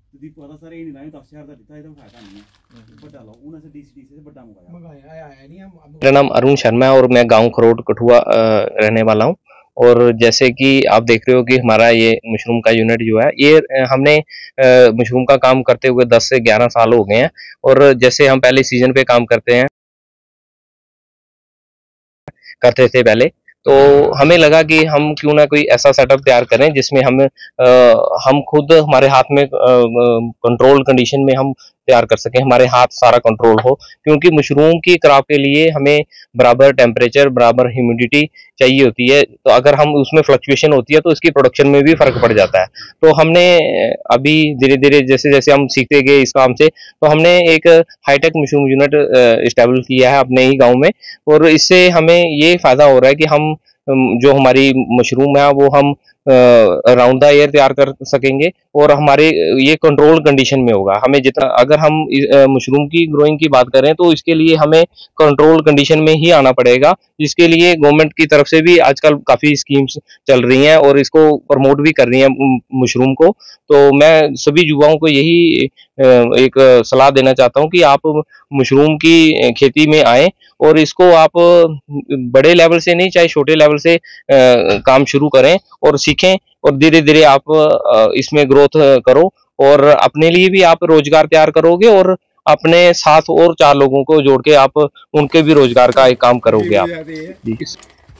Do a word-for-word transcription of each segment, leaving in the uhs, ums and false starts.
ਤੁਸੀਂ ਪਤਾ ਸਰ ਇਹ ਨਹੀਂ ਲਾਇਆ दस हज़ार ਦਾ ਦਿੱਤਾ ਇਹਦਾ ਫਾਇਦਾ नहीं है ਵੱਡਾ ਲਓ ਉਹਨਾਂ से डीसी से ਵੱਡਾ मंगाया मंगाया आया नहीं हम। मेरा नाम अरुण शर्मा है और मैं गांव खरोट कठुआ रहने वाला हूं। और जैसे कि आप देख रहे हो कि हमारा ये मशरूम का यूनिट जो है ये हमने मशरूम का काम करते हुए दस से ग्यारह साल हो गए हैं। और जैसे हम पहले सीजन पे काम करते हैं करते थे पहले, तो हमें लगा कि हम क्यों ना कोई ऐसा सेटअप तैयार करें जिसमें हम आ, हम खुद हमारे हाथ में कंट्रोल कंडीशन में हम तैयार कर सकें, हमारे हाथ सारा कंट्रोल हो। क्योंकि मशरूम की क्रॉप के लिए हमें बराबर टेम्परेचर बराबर ह्यूमिडिटी चाहिए होती है, तो अगर हम उसमें फ्लक्चुएशन होती है तो इसकी प्रोडक्शन में भी फर्क पड़ जाता है। तो हमने अभी धीरे धीरे जैसे जैसे हम सीखते गए इस काम से, तो हमने एक हाईटेक मशरूम यूनिट इस्टेब्लिश किया है अपने ही गाँव में। और इससे हमें ये फायदा हो रहा है कि हम जो हमारी मशरूम है वो हम राउंड द एयर तैयार कर सकेंगे और हमारे ये कंट्रोल कंडीशन में होगा। हमें जितना अगर हम मशरूम की ग्रोइंग की बात करें तो इसके लिए हमें कंट्रोल कंडीशन में ही आना पड़ेगा, जिसके लिए गवर्नमेंट की तरफ से भी आजकल काफ़ी स्कीम्स चल रही हैं और इसको प्रमोट भी कर रही हैं मशरूम को। तो मैं सभी युवाओं को यही एक सलाह देना चाहता हूं कि आप मशरूम की खेती में आएँ और इसको आप बड़े लेवल से नहीं चाहे छोटे लेवल से काम शुरू करें और सीखें और धीरे धीरे आप इसमें ग्रोथ करो और अपने लिए भी आप रोजगार तैयार करोगे और अपने साथ और चार लोगों को जोड़ के आप उनके भी रोजगार का एक काम करोगे आप।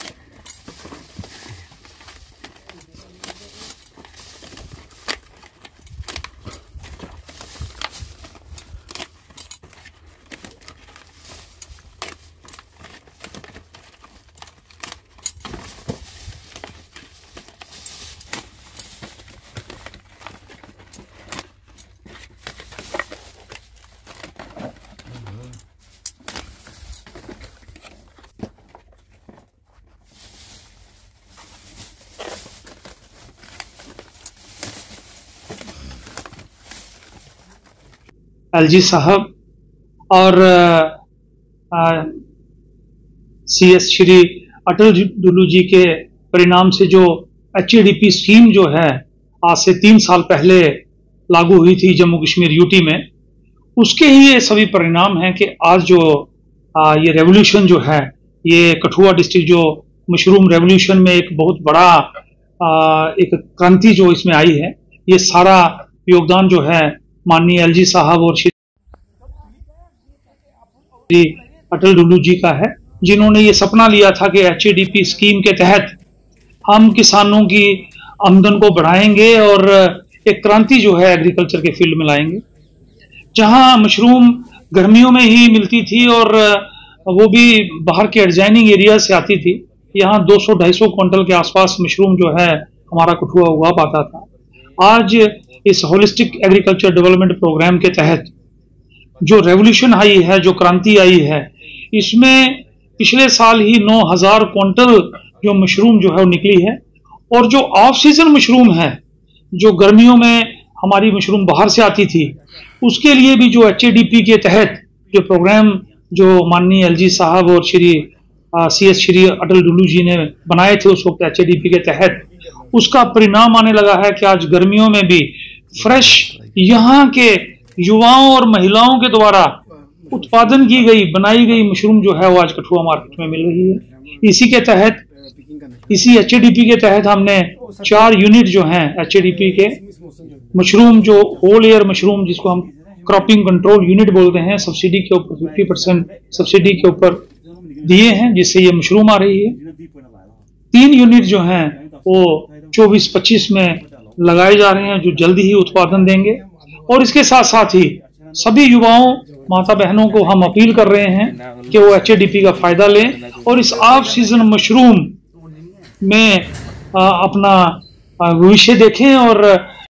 एलजी साहब और सी एस श्री अटल डुल्लू जी के परिणाम से जो H A D P scheme जो है आज से तीन साल पहले लागू हुई थी जम्मू कश्मीर यूटी में, उसके ही ये सभी परिणाम हैं कि आज जो आ, ये रेवोल्यूशन जो है, ये कठुआ डिस्ट्रिक्ट जो मशरूम रेवोल्यूशन में एक बहुत बड़ा आ, एक क्रांति जो इसमें आई है, ये सारा योगदान जो है माननीय एलजी साहब और श्री अटल डुल्लू जी का है, जिन्होंने ये सपना लिया था कि H A D P scheme के तहत हम किसानों की आमदन को बढ़ाएंगे और एक क्रांति जो है एग्रीकल्चर के फील्ड में लाएंगे। जहां मशरूम गर्मियों में ही मिलती थी और वो भी बाहर के एडजाइनिंग एरिया से आती थी, यहाँ दो सौ ढाई सौ क्विंटल के आसपास मशरूम जो है हमारा कठुआ उगा पाता था। आज इस होलिस्टिक एग्रीकल्चर डेवलपमेंट प्रोग्राम के तहत जो रेवोल्यूशन आई है, जो क्रांति आई है, इसमें पिछले साल ही नौ हजार क्विंटल जो मशरूम जो है वो निकली है। और जो ऑफ सीजन मशरूम है, जो गर्मियों में हमारी मशरूम बाहर से आती थी, उसके लिए भी जो एच ए डी पी के तहत जो प्रोग्राम जो माननीय एलजी साहब और श्री सी एस श्री अटल डुल्लू जी ने बनाए थे उस वक्त एच ए डी पी के तहत, उसका परिणाम आने लगा है कि आज गर्मियों में भी फ्रेश यहाँ के युवाओं और महिलाओं के द्वारा उत्पादन की गई बनाई गई मशरूम जो है वो आज कठुआ मार्केट में मिल रही है। इसी के तहत इसी एच ए डी पी के तहत हमने चार यूनिट जो हैं एच ए डी पी के मशरूम जो होल ईयर मशरूम जिसको हम क्रॉपिंग कंट्रोल यूनिट बोलते हैं, सब्सिडी के ऊपर फिफ्टी परसेंट सब्सिडी के ऊपर दिए हैं, जिससे ये मशरूम आ रही है। तीन यूनिट जो हैं वो चौबीस पच्चीस में लगाए जा रहे हैं, जो जल्दी ही उत्पादन देंगे। और इसके साथ साथ ही सभी युवाओं माता बहनों को हम अपील कर रहे हैं कि वो एच ए डी पी का फायदा लें और इस ऑफ सीजन मशरूम में आ, अपना भविष्य देखें और